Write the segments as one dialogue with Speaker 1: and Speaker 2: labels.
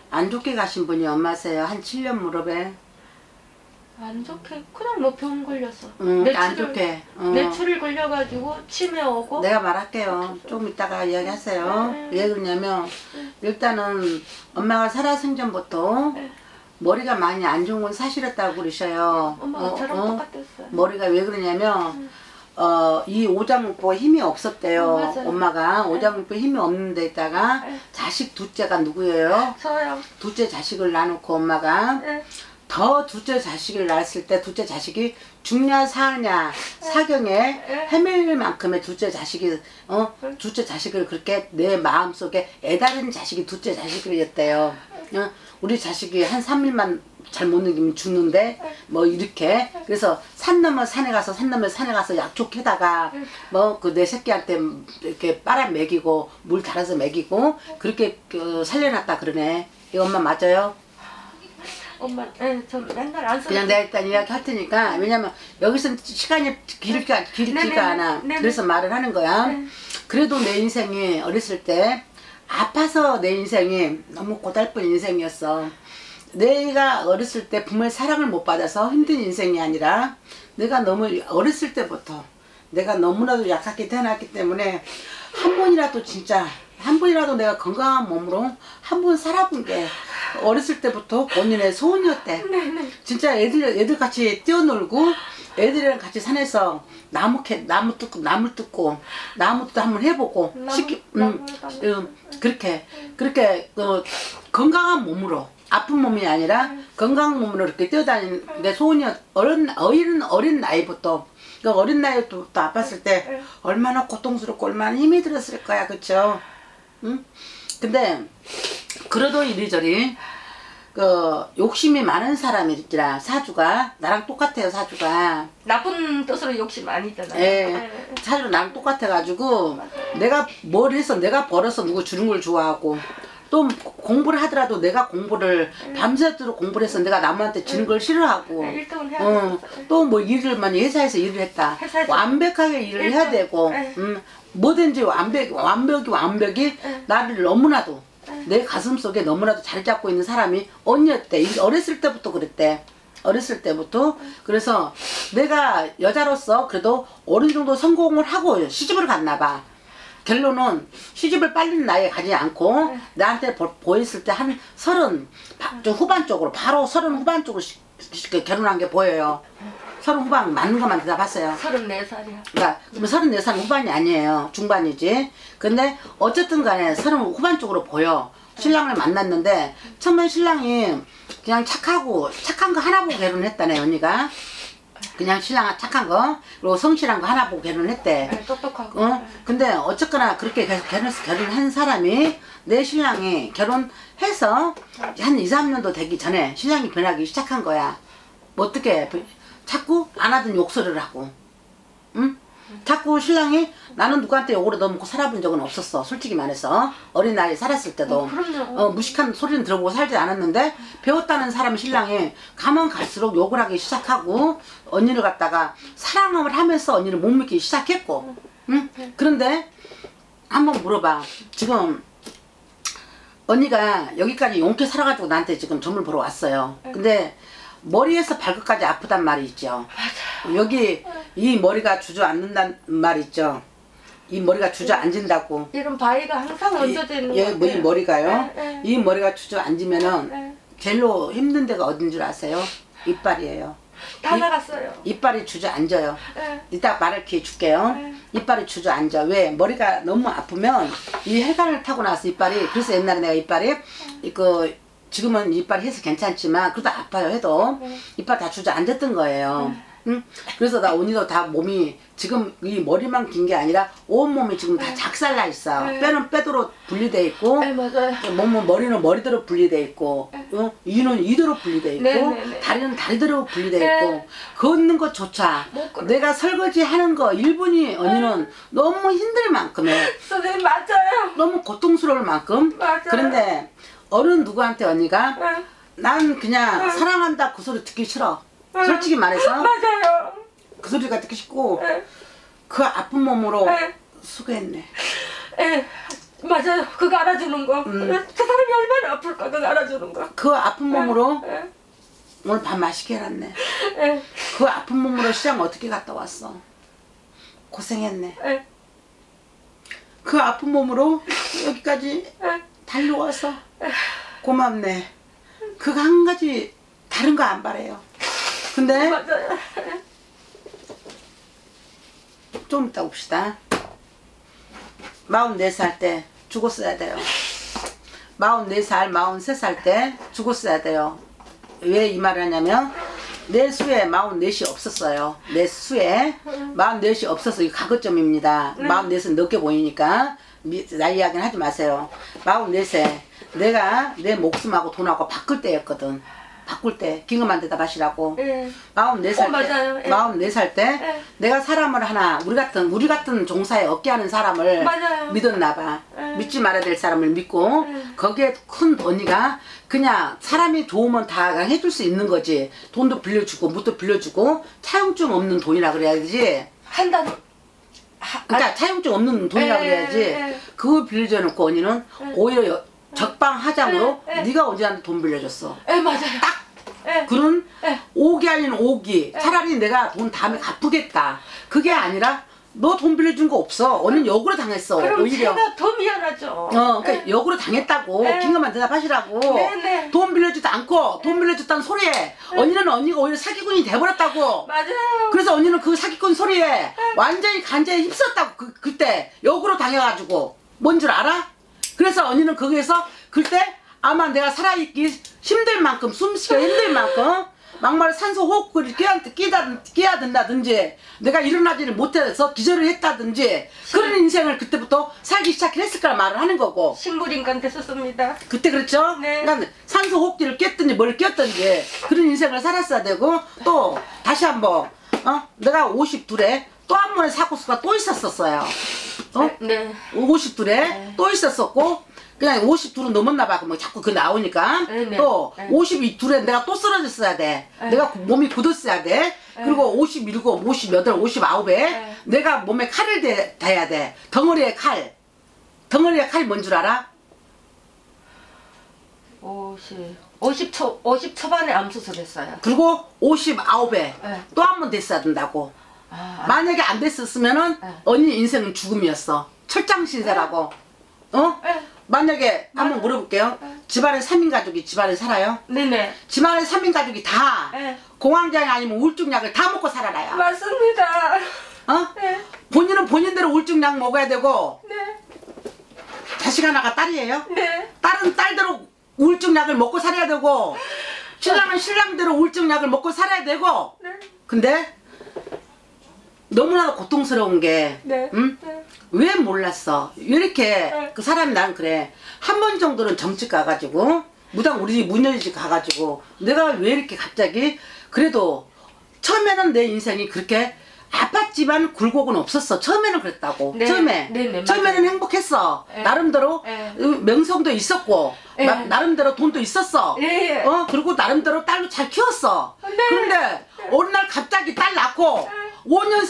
Speaker 1: 안 좋게 가신 분이 엄마세요. 한 7년 무렵에.
Speaker 2: 안 좋게 그냥 뭐 병 걸려서.
Speaker 1: 안 좋게.
Speaker 2: 뇌출이 걸려가지고 치매 오고.
Speaker 1: 내가 말할게요. 좀 이따가 이야기하세요. 왜 그러냐면 일단은 엄마가 살아생전부터 머리가 많이 안 좋은 건 사실이었다고 그러셔요.
Speaker 2: 엄마가 저랑 똑같았어요.
Speaker 1: 머리가 왜 그러냐면 이 오장육부가 힘이 없었대요. 엄마가 오장육부 힘이 없는 데다가 자식 둘째가 누구예요?
Speaker 2: 저요.
Speaker 1: 둘째 자식을 낳아놓고 엄마가 더 둘째 자식을 낳았을 때 둘째 자식이 죽냐 사냐 사경에 헤맬 만큼의 둘째 자식이 둘째 자식을 그렇게 내 마음속에 애다른 자식이 둘째 자식이었대요. 우리 자식이 한 3일만 잘 못 넘기면 죽는데 뭐 이렇게 그래서 산 넘어 산에 가서 산 넘어 산에 가서 약촉해다가 뭐 그 내 새끼한테 이렇게 빨아 먹이고 물 달아서 먹이고 그렇게 살려놨다 그러네. 이 엄마 맞아요?
Speaker 2: 엄마, 저 맨날 안 써.
Speaker 1: 그냥 내가 일단 이야기 할 테니까 왜냐면 여기서 시간이 길지가 않아. 그래서 말을 하는 거야. 그래도 내 인생이 어렸을 때 아파서 내 인생이 너무 고달픈 인생이었어. 내가 어렸을 때 부모의 사랑을 못 받아서 힘든 인생이 아니라 내가 너무 어렸을 때부터 내가 너무나도 약하게 태어났기 때문에 한 번이라도 진짜 한 번이라도 내가 건강한 몸으로 한 번 살아본 게 어렸을 때부터 본인의 소원이었대. 진짜 애들 같이 뛰어놀고 애들이랑 같이 산에서 나무 뜯고 나무도 한번 해보고 그렇게 건강한 몸으로 아픈 몸이 아니라 건강한 몸으로 이렇게 뛰어다니는 게 소원이었. 어린 나이부터 그러니까 어린 나이부터 아팠을 때 얼마나 고통스럽고 얼마나 힘이 들었을 거야, 그쵸? 응? 근데 그래도 이리저리 욕심이 많은 사람이 있더라. 사주가 나랑 똑같아요. 사주가
Speaker 2: 나쁜 뜻으로 욕심 많이 있잖아요.
Speaker 1: 예, 사주가 나랑 똑같아 가지고 내가 뭘 해서 내가 벌어서 누구 주는 걸 좋아하고 또 공부를 하더라도 내가 공부를 밤새도록 공부를 해서 내가 남한테 주는 걸 싫어하고 또 뭐 일을 많이 회사에서 일을 했다. 완벽하게 일을 해야 되고 뭐든지 완벽이 나를 너무나도 내 가슴속에 너무나도 잘 잡고 있는 사람이 언니였대. 어렸을 때부터 그랬대. 어렸을 때부터. 그래서 내가 여자로서 그래도 어느 정도 성공을 하고 시집을 갔나 봐. 결론은 시집을 빨리 나이에 가지 않고 나한테 보였을 때 한 30 후반 쪽으로 바로 30 후반 쪽으로 결혼한 게 보여요. 30 후반 맞는 것만 대답했어요.
Speaker 2: 34살이요.
Speaker 1: 그러니까 34살 후반이 아니에요. 중반이지. 근데 어쨌든 간에 30 후반 쪽으로 보여. 신랑을 만났는데 처음에 신랑이 그냥 착한 거 하나 보고 결혼했다네. 언니가 그냥 신랑 착한 거 그리고 성실한 거 하나 보고 결혼했대.
Speaker 2: 똑똑하고.
Speaker 1: 근데 어쨌거나 그렇게 결혼한 사람이 내 신랑이 결혼해서 한 2, 3년도 되기 전에 신랑이 변하기 시작한 거야. 뭐 어떻게 자꾸 안 하던 욕설을 하고 응? 자꾸 신랑이 나는 누구한테 욕을 얻어먹고 살아본 적은 없었어. 솔직히 말해서 어린 나이에 살았을 때도 무식한 소리는 들어보고 살지 않았는데 배웠다는 사람 신랑이 가면 갈수록 욕을 하기 시작하고 언니를 갖다가 사랑을 하면서 언니를 못 믿기 시작했고 응? 그런데 한번 물어봐. 지금 언니가 여기까지 용케 살아가지고 나한테 지금 점을 보러 왔어요. 근데 머리에서 발끝까지 아프단 말이 있죠.
Speaker 2: 맞아요.
Speaker 1: 여기 이 머리가 주저앉는단 말이 있죠. 이 머리가 주저앉는다고.
Speaker 2: 이런 바위가 항상 얹어져 있는 거 같아요.
Speaker 1: 이 머리가요. 이 머리가 주저앉으면은 제일로 힘든 데가 어딘 줄 아세요? 이빨이에요.
Speaker 2: 다 나갔어요.
Speaker 1: 이빨이 주저앉아요. 이따 말할 기회 줄게요. 이빨이 주저앉아. 왜? 머리가 너무 아프면 이 혈관을 타고 나서 이빨이. 그래서 옛날에 내가 이빨이 지금은 이빨이 해서 괜찮지만 그래도 아파요. 해도 이빨 다 주저앉았던 거예요. 응? 그래서 나 언니도 다 몸이 지금 이 머리만 긴 게 아니라 온몸이 지금 다 작살나 있어. 뼈는 뼈대로 분리돼 있고 몸은 머리는 머리대로 분리돼 있고 이는 이대로 분리돼 있고 다리는 다리대로 분리돼 있고 걷는 것조차 내가 설거지 하는 거 1분이 언니는 너무 힘들 만큼에
Speaker 2: 선생님 맞아요.
Speaker 1: 너무 고통스러울 만큼 그런데 어느 누구한테 언니가 난 그냥 사랑한다 그 소리 듣기 싫어. 솔직히 말해서
Speaker 2: 맞아요.
Speaker 1: 그 소리가 듣기 싫고 그 아픈 몸으로 수고했네.
Speaker 2: 맞아요. 그거 알아주는 거. 그 사람이 얼마나 아플까 그거 알아주는 거.
Speaker 1: 그 아픈 몸으로
Speaker 2: 예.
Speaker 1: 오늘 밥 맛있게 해놨네.
Speaker 2: 예.
Speaker 1: 그 아픈 몸으로 시장 어떻게 갔다 왔어? 고생했네.
Speaker 2: 예.
Speaker 1: 그 아픈 몸으로 여기까지
Speaker 2: 예.
Speaker 1: 달려와서 고맙네. 그거 한 가지 다른 거 안 바래요. 근데
Speaker 2: 맞아요.
Speaker 1: 좀 이따 봅시다. 44살 때 죽었어야 돼요. 44살, 43살 때 죽었어야 돼요. 왜 이 말을 하냐면 내 수에 44이 없었어요. 내 수에 44이 없어서 이 가급점입니다. 44은 늦게 보이니까 나이 이야기는 하지 마세요. 44세 내가 내 목숨하고 돈하고 바꿀 때였거든. 바꿀 때 긴급한 데다 마시라고. 44살
Speaker 2: 맞아요.
Speaker 1: 때 44살 때 내가 사람을 하나 우리 같은 종사에 얻게 하는 사람을
Speaker 2: 맞아요.
Speaker 1: 믿었나 봐. 믿지 말아야 될 사람을 믿고 거기에 큰 돈이가 그냥 사람이 좋으면 다 해줄 수 있는 거지. 돈도 빌려주고 뭣도 빌려주고 차용증 없는 돈이라 그래야지.
Speaker 2: 한 단.
Speaker 1: 그러니까 차용증 없는 돈이라 그래야지. 그거 빌려줘 놓고 언니는 오히려 적방하장으로 네가 언제한테 돈 빌려줬어.
Speaker 2: 맞아요.
Speaker 1: 딱 그런 오기 아닌 오기. 차라리 내가 돈 다음에 갚으겠다. 그게 아니라 너 돈 빌려준 거 없어. 언니는 역으로 당했어.
Speaker 2: 그럼
Speaker 1: 오히려.
Speaker 2: 제가 더 미안하죠.
Speaker 1: 그러니까 역으로 당했다고. 긴급한 대답하시라고.
Speaker 2: 네네.
Speaker 1: 돈 빌려주지도 않고 돈 빌려줬다는 소리에 언니는 언니가 오히려 사기꾼이 돼버렸다고.
Speaker 2: 맞아요.
Speaker 1: 그래서 언니는 그 사기꾼 소리에 완전히 간절히 힘썼다고. 그때 역으로 당해가지고. 뭔 줄 알아? 그래서 언니는 거기에서 그때 아마 내가 살아있기 힘들 만큼 숨쉬기 힘들 만큼 막말 산소 호흡을 끼야 된다든지 내가 일어나지를 못해서 기절을 했다든지 그런 인생을 그때부터 살기 시작했을 거라 말을 하는 거고.
Speaker 2: 식물인간 됐었습니다.
Speaker 1: 그때 그렇죠?
Speaker 2: 네.
Speaker 1: 그러니까 산소 호흡기를 꼈든지 뭘 꼈든지 그런 인생을 살았어야 되고 또 다시 한번 내가 52에 또 한 번의 사고수가 또 있었어요.
Speaker 2: 네.
Speaker 1: 52에 또 있었었고 그냥 52로 넘었나 봐. 뭐 자꾸 그 나오니까
Speaker 2: 네네.
Speaker 1: 또 52에 내가 또 쓰러졌어야 돼. 내가 몸이 굳었어야 돼. 그리고 57, 58, 59에 내가 몸에 칼을 대야 돼. 덩어리에 칼. 덩어리에 칼이 뭔 줄 알아?
Speaker 2: 50 초반에 암 수술했어요.
Speaker 1: 그리고 59에 또 한 번 됐어야 된다고. 만약에 안 됐었으면은 언니 인생은 죽음이었어. 철장 신세라고. 만약에 한번 물어볼게요. 집안에 3인 가족이 집안에 살아요?
Speaker 2: 네네.
Speaker 1: 집안에 3인 가족이 다 공황장애 아니면 우울증약을 다 먹고 살아라요.
Speaker 2: 맞습니다. 네.
Speaker 1: 본인은 본인대로 우울증약 먹어야 되고
Speaker 2: 네.
Speaker 1: 자식 하나가 딸이에요?
Speaker 2: 네.
Speaker 1: 딸은 딸대로 우울증약을 먹고 살아야 되고 신랑은 신랑대로 우울증약을 먹고 살아야 되고 근데 너무나도 고통스러운 게 응? 왜 몰랐어? 왜 이렇게 그 사람이 난 그래. 한 번 정도는 점집 가가지고 무당 우리 집 문열집 가가지고 내가 왜 이렇게 갑자기 그래도 처음에는 내 인생이 그렇게 아팠지만 굴곡은 없었어. 처음에는 그랬다고. 처음에는
Speaker 2: 맞아요.
Speaker 1: 행복했어. 나름대로 명성도 있었고 나름대로 돈도 있었어. 그리고 나름대로 딸도 잘 키웠어. 그런데 어느 날 갑자기 딸 낳고 5년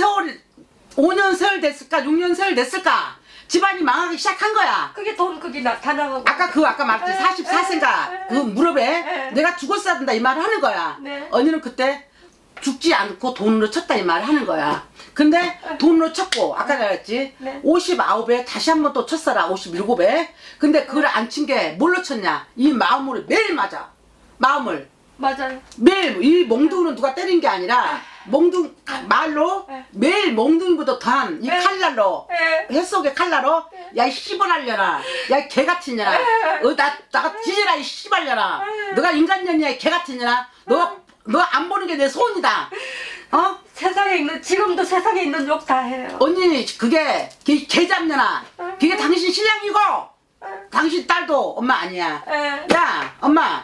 Speaker 1: 세월 됐을까? 6년 세월 됐을까? 집안이 망하기 시작한 거야.
Speaker 2: 그게 돈 그게 다 나가고.
Speaker 1: 아까 말했지. 44세인가 그 무릎에 내가 죽었어야 된다 이 말을 하는 거야. 언니는 그때 죽지 않고 돈으로 쳤다 이 말을 하는 거야. 근데 돈으로 쳤고 아까 말했지. 59에 다시 한 번 또 쳤어라. 57에. 근데 그걸 안 친 게 뭘로 쳤냐? 이 마음으로 매일 맞아. 마음을.
Speaker 2: 맞아요.
Speaker 1: 매일 이 몽둥이는 누가 때린 게 아니라 몽둥 말로 매일 몽둥이보다 더한 이 칼날로 햇속에 칼날로 야 이 씨발년아 야 이 개같은 년아 나가 지지라 이 씨발년아 너가 인간년이야 이 개같은 년아 너 안 보는 게 내 소원이다.
Speaker 2: 세상에 있는 지금도 세상에 있는 욕 다 해요.
Speaker 1: 언니 그게 개잡년아 그게 당신 신랑이고 당신 딸도 엄마 아니야. 야 엄마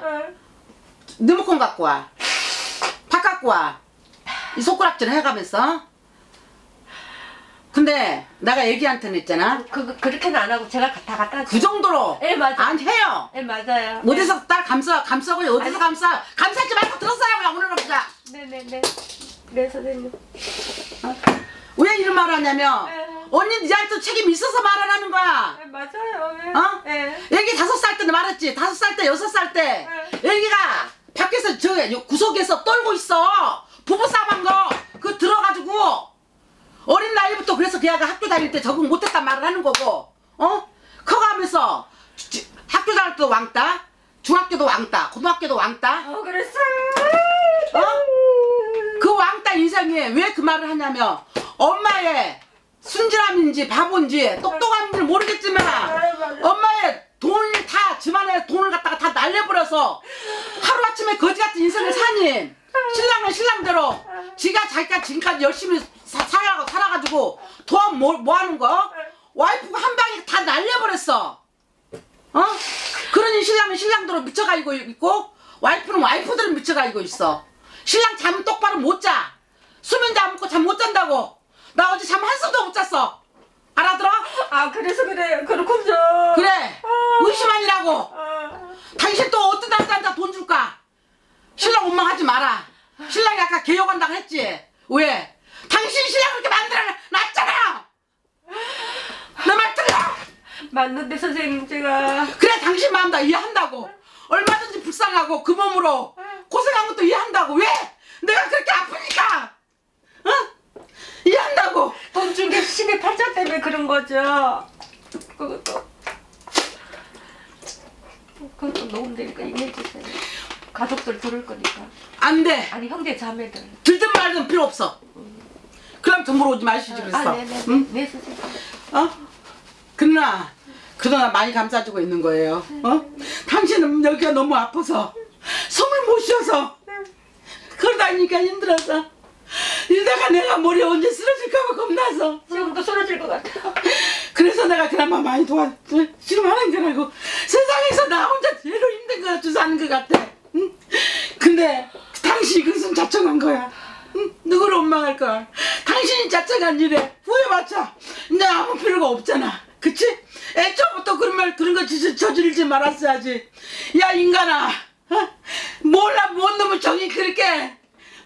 Speaker 1: 리모컨 갖고 와. 밥 갖고 와. 이 손가락질 해가면서. 근데 내가 애기한테는 있잖아.
Speaker 2: 그렇게는 안 하고 제가 다 갖다 줘.
Speaker 1: 그 정도로
Speaker 2: 맞아요.
Speaker 1: 안 해요.
Speaker 2: 맞아요.
Speaker 1: 어디서 딸 감싸고 어디서 감싸지 말고 들었어요. 오늘은 보자.
Speaker 2: 네네네. 네 선생님.
Speaker 1: 왜 이런 말을 하냐면 언니 니한테 책임 있어서 말을 하는 거야.
Speaker 2: 맞아요.
Speaker 1: 애기 5살 때 말했지. 5살 때 6살 때 애기가 밖에서 저 구석에서 떨고 있어. 부부싸움한 거 그거 들어가지고 어린 나이부터 그래서 그 애가 학교 다닐 때 적응 못했단 말을 하는 거고 커가면서 학교 다닐 때도 왕따, 중학교도 왕따, 고등학교도 왕따.
Speaker 2: 그랬어.
Speaker 1: 그 왕따 인생에 왜 그 말을 하냐면 엄마의 순진함인지 바본지 똑똑함인지 모르겠지만 엄마의 돈을 다 집안에 돈을 갖다가 다 날려버려서 하루아침에 거지같은 인생을 사니 신랑은 신랑대로 자기가 지금까지 열심히 살아가지고 돈 뭐하는 거 와이프가 한 방에 다 날려버렸어. 그러니 신랑은 신랑대로 미쳐가지고 있고 와이프는 와이프대로 미쳐가지고 있어. 신랑 잠 똑바로 못 자. 수면제 안 먹고 잠 못 잔다고. 나 어제 잠 한숨도 못 잤어. 알아들어?
Speaker 2: 그래서 그래. 그렇군요.
Speaker 1: 그래. 의심 아니라고. 당신 또 어떤 남자한테 돈 줄까? 신랑 원망하지 마라. 신랑이 아까 개혁한다고 했지? 왜? 당신 신랑 그렇게 만들어 놨잖아요. 내 말 들려?
Speaker 2: 맞는데 선생님 제가
Speaker 1: 그래 당신 마음 다 이해한다고. 얼마든지 불쌍하고 그 몸으로 고생한 것도 이해한다고. 왜? 내가 그렇게 아프니까. 이해한다고.
Speaker 2: 돈 준 게 12,800 때문에 그런 거죠. 그것도 녹음되니까 얘기해 주세요. 가족들 들을 거니까.
Speaker 1: 안 돼.
Speaker 2: 아니 형제 자매들.
Speaker 1: 들든 말든 필요 없어. 그럼 전부로 오지 마시지 그랬어.
Speaker 2: 네네.
Speaker 1: 응?
Speaker 2: 네 선생님.
Speaker 1: 그동안 많이 감싸주고 있는 거예요. 당신은 여기가 너무 아파서 숨을 못 쉬어서 그러다니까 힘들어서 이러다가 내가 머리 언제 쓰러질까봐 겁나서
Speaker 2: 지금도 쓰러질 것 같아요.
Speaker 1: 그래서 내가 그나마 많이 지금 하는 거라고. 세상에서 나 혼자 제일 힘든 거 같아 사는 것 같아. 응? 근데 당신이 그것은 자청한 거야. 응? 누구를 원망할 거야. 당신이 자청한 일에 후회받자 이제 아무 필요가 없잖아. 그치? 애초부터 그런 거 저지르지 말았어야지. 야 인간아, 몰라 뭔 놈의 정이 그렇게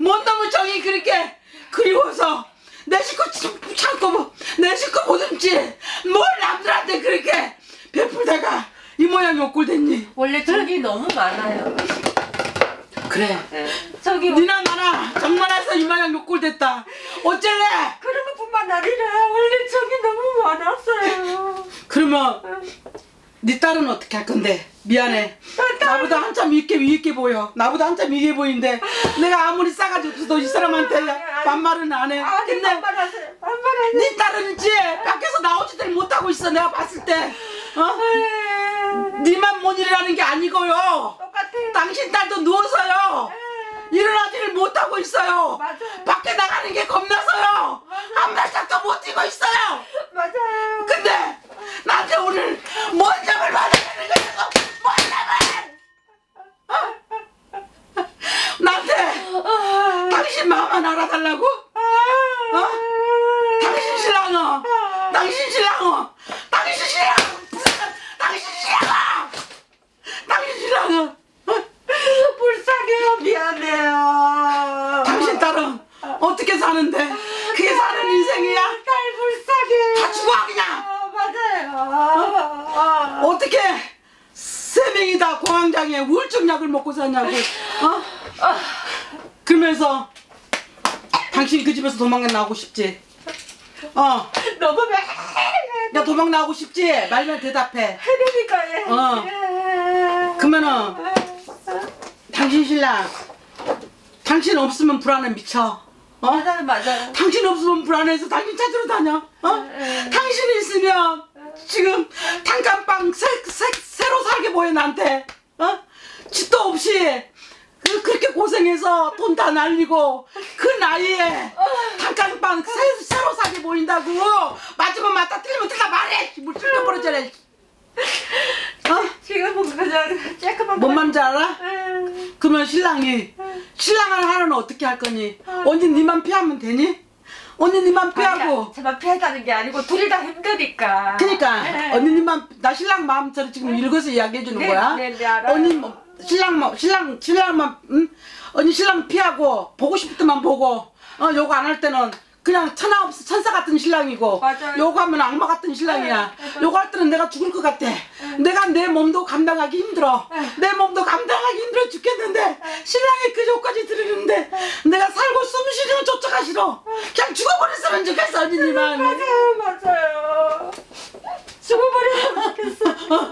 Speaker 1: 그리워서 내 식구 참고 내 식구 보듬지 뭘 남들한테 그렇게 베풀다가 이 모양이 꼴됐니?
Speaker 2: 원래 적이 너무 많아요.
Speaker 1: 그래.
Speaker 2: 저기
Speaker 1: 니나 나나 정말해서 이 모양 욕꼴됐다. 어쩔래?
Speaker 2: 그런 것뿐만 아니라 원래 적이 너무 많았어요.
Speaker 1: 그러면 네 딸은 어떻게 할 건데? 미안해. 나보다 한참 위에 있게 보여. 나보다 한참 위에 보이는데 내가 아무리 싸가지고 도 이 사람한테 반말은 안 해.
Speaker 2: 근데 반말하세요.
Speaker 1: 네 딸은 이제 밖에서 나오지들 못하고 있어. 내가 봤을 때. 니만 못 일어나는 게 아니고요.
Speaker 2: 똑같아요.
Speaker 1: 당신 딸도 누워서요. 일어나지를 못하고 있어요.
Speaker 2: 맞아요.
Speaker 1: 밖에 나가는 게 겁나서요. 한 발짝도 못 뛰고 있어요.
Speaker 2: 맞아요.
Speaker 1: 근데 나한테 오늘 뭔 점을 받아내는 거냐고. 뭔 점을. 나한테 당신 마음만 알아달라고? 당신 신랑어. 당신 신랑어. 당신 신랑. 당신 신랑어. 당신 신랑어.
Speaker 2: 불쌍해요. 미안해요.
Speaker 1: 당신 딸은 어떻게 사는데? 그게 사는 인생이야?
Speaker 2: 딸 불쌍해.
Speaker 1: 다 죽어 그냥.
Speaker 2: 맞아요.
Speaker 1: 어떻게 3명이 다 공황장애 우울증 약을 먹고 사냐고. 그러면서 당신 그 집에서 도망 나오고 싶지?
Speaker 2: 너무
Speaker 1: 야 도망 나오고 싶지? 말면 대답해.
Speaker 2: 해내니까.
Speaker 1: 그러면은 당신 신랑 당신 없으면 불안해 미쳐.
Speaker 2: 맞아요.
Speaker 1: 당신 없으면 불안해서 당신 찾으러 다녀. 당신이 있으면 지금 단칸방 새로 살게 보여 나한테. 집도 없이 그렇게 고생해서 돈 다 날리고 그 나이에 단칸방 새로 사게 보인다고. 맞으면 맞다 틀리면 틀다 말해. 물 틀려버려져라.
Speaker 2: 지금은 그냥 쬐끄만
Speaker 1: 뭔 말인지 알아? 그러면 신랑을 하려면 어떻게 할 거니? 언니 니만 피하면 되니? 언니 니만 피하고.
Speaker 2: 제발 피하자는 게 아니고 둘이 다 힘드니까.
Speaker 1: 그니까 언니 니만 나 신랑 마음처럼 지금 읽어서 이야기해 주는 거야.
Speaker 2: 네, 알아요.
Speaker 1: 언니 신랑만 언니 신랑 피하고 보고 싶을 때만 보고 요거 안 할 때는 그냥 천사 같은 신랑이고
Speaker 2: 맞아요.
Speaker 1: 요거 하면 악마 같은 신랑이야. 요거 할 때는 내가 죽을 것 같아. 내가 내 몸도 감당하기 힘들어. 내 몸도 감당하기 힘들어 죽겠는데 신랑이 그 조까지 들으는데 내가 살고 숨 쉬는 쫓아가 싫어. 그냥 죽어버렸으면 좋겠어 언니만.
Speaker 2: 맞아요. 죽어버렸으면 좋겠어.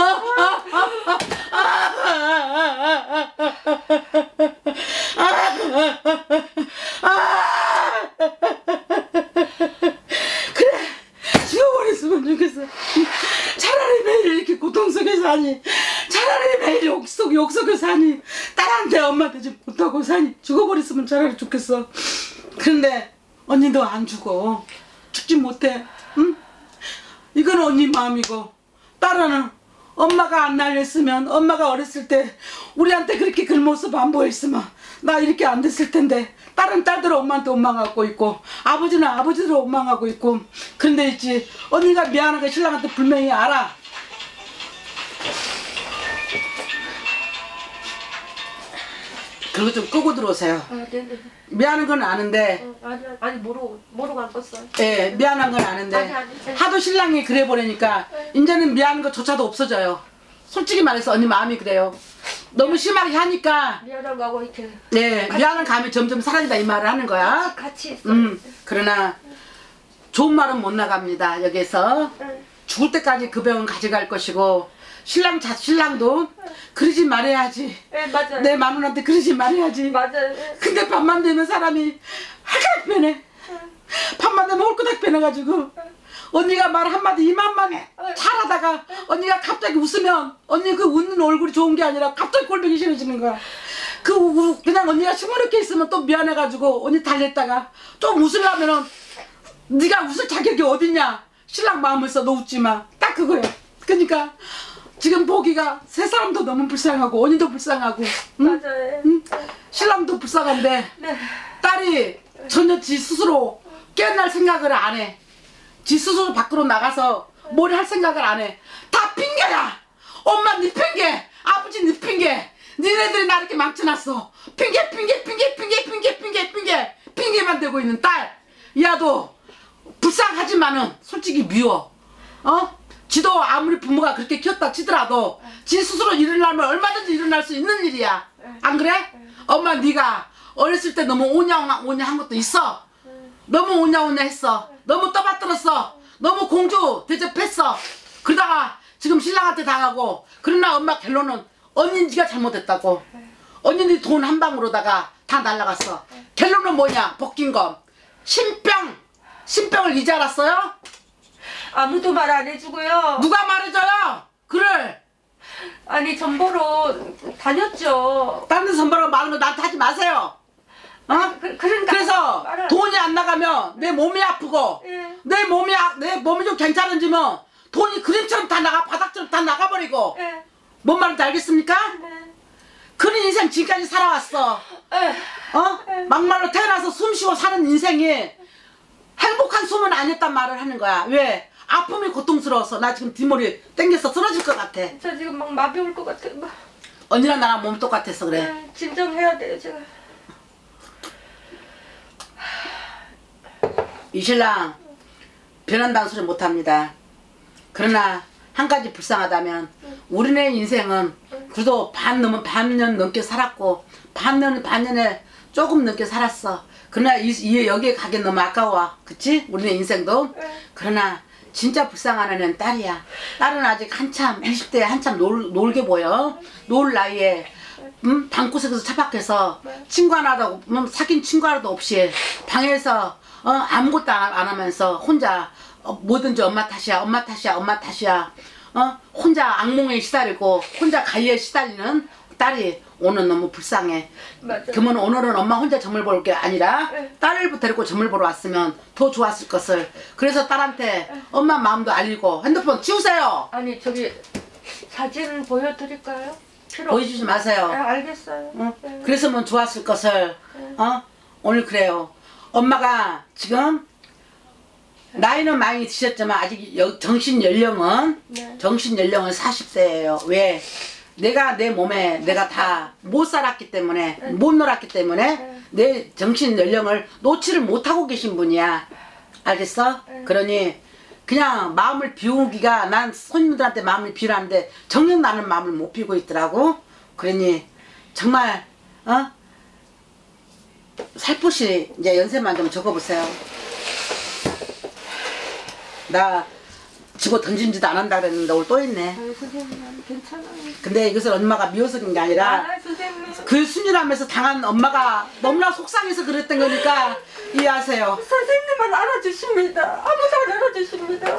Speaker 1: 그래 죽어버렸으면 좋겠어. 차라리 매일 이렇게 고통 속에 사니, 차라리 매일 욕 속에 사니, 딸한테 엄마한테 좀 못하고 사니 죽어버렸으면 차라리 좋겠어. 그런데 언니도 안 죽어. 죽지 못해. 응? 이건 언니 마음이고, 딸은 엄마가 안 날렸으면, 엄마가 어렸을 때 우리한테 그렇게 그 모습 안 보였으면 나 이렇게 안 됐을 텐데, 딸은 딸대로 엄마한테 원망하고 있고 아버지는 아버지대로 원망하고 있고. 그런데 있지 언니가 미안한 거 신랑한테 분명히 알아. 그리고 좀 끄고 들어오세요.
Speaker 2: 네네.
Speaker 1: 미안한 건 아는데.
Speaker 2: 아니 모르고 안 껐어요.
Speaker 1: 예, 미안한 건 아는데.
Speaker 2: 아니.
Speaker 1: 하도 신랑이 그래 보내니까 이제는 미안한 것조차도 없어져요. 솔직히 말해서 언니 마음이 그래요. 너무 심하게 하니까.
Speaker 2: 미안한 거하고 이렇게.
Speaker 1: 네, 미안한 감이 점점 사라진다 이 말을 하는 거야.
Speaker 2: 같이 있어.
Speaker 1: 그러나 좋은 말은 못 나갑니다. 여기서 죽을 때까지 그 병은 가져갈 것이고, 신랑도 그러지 말아야지.
Speaker 2: 네 맞아요.
Speaker 1: 내 마누라한테 그러지 말아야지.
Speaker 2: 맞아요.
Speaker 1: 근데 밤만 되면 사람이 하얗게 변해. 밤만 되면 홀끄닥 변해가지고 언니가 말 한마디 이만만 잘하다가 언니가 갑자기 웃으면 언니 그 웃는 얼굴이 좋은 게 아니라 갑자기 꼴보기 싫어지는 거야. 그냥 언니가 시무룩해 있으면 또 미안해가지고 언니 달랬다가 좀 웃으려면은 네가 웃을 자격이 어딨냐. 신랑 마음을 써. 너 웃지 마. 딱 그거야. 그러니까 지금 보기가 세 사람도 너무 불쌍하고 언니도 불쌍하고, 응?
Speaker 2: 맞아요.
Speaker 1: 응? 신랑도 불쌍한데
Speaker 2: 네.
Speaker 1: 딸이 전혀 지 스스로 깨어날 생각을 안 해. 지 스스로 밖으로 나가서 뭘 할 생각을 안 해. 다 핑계야. 엄마 네 핑계, 아버지 네 핑계, 니네들이 나 이렇게 망쳐놨어. 핑계만 대고 있는 딸. 야도 불쌍하지만은 솔직히 미워. 지도 아무리 부모가 그렇게 키웠다 치더라도 지 스스로 일어나면 얼마든지 일어날 수 있는 일이야. 안 그래? 엄마 네가 어렸을 때 너무 오냐오냐한 것도 있어. 너무 오냐오냐 했어. 너무 떠받들었어. 너무 공주 대접했어. 그러다가 지금 신랑한테 당하고. 그러나 엄마 결론은 언니 네가 잘못했다고. 언니 돈 한 방으로다가 다 날라갔어. 결론은 뭐냐? 벗긴검. 신병을 이제 알았어요?
Speaker 2: 아무도 말 안 해주고요.
Speaker 1: 누가 말해줘요? 그래.
Speaker 2: 아니 전보로 다녔죠.
Speaker 1: 다른 데 선보라고 말하는 거 나한테 하지 마세요.
Speaker 2: 그러니까
Speaker 1: 그래서
Speaker 2: 말을...
Speaker 1: 돈이 안 나가면 내 몸이 아프고,
Speaker 2: 예.
Speaker 1: 내 몸이 좀 괜찮아지면 돈이 그림처럼 다 나가, 바닥처럼 다 나가버리고.
Speaker 2: 예.
Speaker 1: 뭔 말인지 알겠습니까?
Speaker 2: 네.
Speaker 1: 그런 인생 지금까지 살아왔어. 막말로 태어나서 숨 쉬고 사는 인생이 행복한 숨은 아니었단 말을 하는 거야. 왜? 아픔이 고통스러워서. 나 지금 뒷머리 땡겨서 쓰러질 것 같아.
Speaker 2: 저 지금 막 마비 올 것 같아.
Speaker 1: 언니랑 나랑 몸 똑같아서 그래.
Speaker 2: 진정해야 돼요 제가.
Speaker 1: 이 신랑 변한다는 소리 못합니다. 그러나 한 가지 불쌍하다면 우리네 인생은 그래도 반년 넘게 살았고, 반년에 조금 넘게 살았어. 그러나 여기에 가긴 너무 아까워. 그치? 우리네 인생도. 그러나 진짜 불쌍한 애는 딸이야. 딸은 아직 한참 20대에 한참 놀게 보여. 놀 나이에 방구석에서 차박해서 친구 하나도 사귄 친구 하나도 없이 방에서 아무것도 안 하면서 혼자 뭐든지 엄마 탓이야 혼자 악몽에 시달리고 혼자 가위에 시달리는 딸이 오늘 너무 불쌍해.
Speaker 2: 맞아.
Speaker 1: 그러면 오늘은 엄마 혼자 점을 볼 게 아니라 딸을 데리고 점을 보러 왔으면 더 좋았을 것을. 그래서 딸한테 엄마 마음도 알리고. 핸드폰 치우세요.
Speaker 2: 아니 저기 사진 보여드릴까요?
Speaker 1: 보여주지 마세요.
Speaker 2: 알겠어요.
Speaker 1: 그랬으면 좋았을 것을. 오늘 그래요. 엄마가 지금 나이는 많이 드셨지만 아직 정신 연령은 40세예요. 왜? 내가 내 몸에 내가 다 못 살았기 때문에, 못 놀았기 때문에 내 정신 연령을 놓지를 못하고 계신 분이야. 알겠어? 그러니 그냥 마음을 비우기가 난 손님들한테 마음을 비우라는데 정녕 나는 마음을 못 비우고 있더라고. 그러니 정말 살포시 이제 연세만 좀 적어보세요. 나 집어 던진지도 안 한다 그랬는데 오늘 또 있네.
Speaker 2: 선생님 괜찮아요.
Speaker 1: 근데 이것을 엄마가 미워서 그런 게 아니라
Speaker 2: 선생님.
Speaker 1: 그 순이라면서 당한 엄마가 너무나 속상해서 그랬던 거니까 이해하세요.
Speaker 2: 선생님은 알아주십니다. 아무도 안 알아주십니다.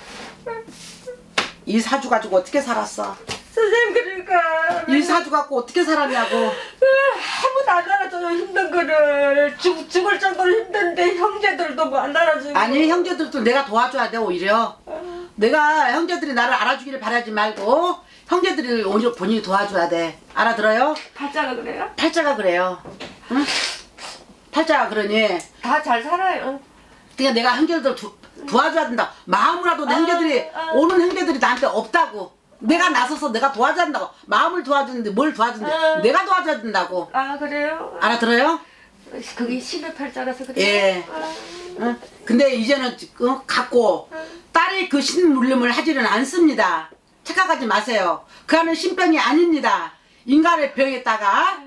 Speaker 1: 이 사주 가지고 어떻게 살았어?
Speaker 2: 선생님 그러니까
Speaker 1: 이 사주 갖고 어떻게 살았냐고.
Speaker 2: 아무도 안 알아줘요. 힘든 거를 죽을 정도로 힘든데 형제들도 뭐 안 알아주고.
Speaker 1: 아니 형제들도 내가 도와줘야 돼 오히려. 내가 형제들이 나를 알아주기를 바라지 말고 형제들이 오히려 본인이 도와줘야 돼. 알아들어요?
Speaker 2: 팔자가 그래요?
Speaker 1: 팔자가 그래요. 응? 팔자가 그러니
Speaker 2: 다 잘 살아요.
Speaker 1: 그러니까 내가 형제들 도와줘야 된다. 마음으로라도 내 형제들이 오는 형제들이 나한테 없다고. 내가 나서서 내가 도와줘야 된다고. 마음을 도와주는데 뭘 도와주는데 내가 도와줘야 된다고.
Speaker 2: 아 그래요?
Speaker 1: 알아들어요?
Speaker 2: 그게 10의 팔자라서 그래요?
Speaker 1: 예. 응? 근데 이제는 갖고 딸이 그 신물림을 하지는 않습니다. 착각하지 마세요. 그 안은 신병이 아닙니다. 인간의 병에다가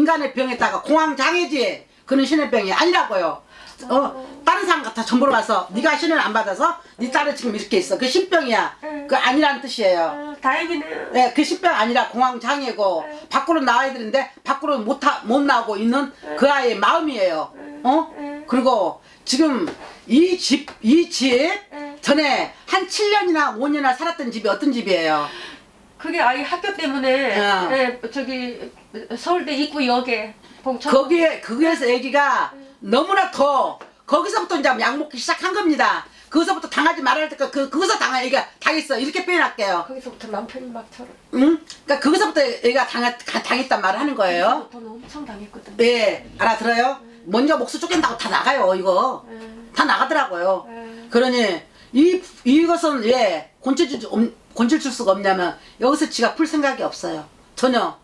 Speaker 1: 공황장애지. 그는 신의 병이 아니라고요. 다른 사람 같아 전보러 가서 네가 신을 안 받아서 네 딸은 지금 이렇게 있어. 그 신병이야. 그 아니라는 뜻이에요.
Speaker 2: 다행이네요.
Speaker 1: 네, 그 신병 아니라 공황장애고 밖으로 나와야 되는데 밖으로 못 나오고 있는 그 아이의 마음이에요. 그리고 지금 이 집 전에 한 7년이나 5년이나 살았던 집이 어떤 집이에요?
Speaker 2: 그게 아이 학교 때문에 저기 서울대 입구역에
Speaker 1: 거기에서 애기가 너무나 더 거기서부터 이제 약 먹기 시작한 겁니다. 거기서부터 당하지 말아야 될 거 거기서 애기가 당했어. 이렇게 표현할게요.
Speaker 2: 거기서부터 남편이 막 저를.
Speaker 1: 응? 그러니까 거기서부터 애가 당했단 말을 하는 거예요.
Speaker 2: 거기서부터는 엄청 당했거든요.
Speaker 1: 네, 알아들어요? 먼저 목수 쫓긴다고 다 나가요. 이거 다 나가더라고요. 그러니 이것은 왜 곤칠 줄 수가 없냐면 여기서 지가 풀 생각이 없어요. 전혀.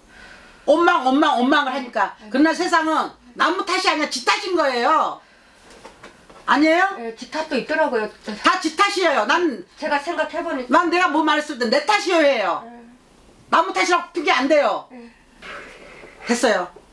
Speaker 1: 원망을 하니까. 그러나 세상은 나무 탓이 아니라 지 탓인 거예요. 아니에요?
Speaker 2: 네, 지 탓도 있더라고요.
Speaker 1: 다 지 탓이에요.
Speaker 2: 제가 생각해보니까.
Speaker 1: 난 내가 뭐 말했을 때 내 탓이에요 해요. 나무 탓이라고 핑계 안 돼요. 됐어요.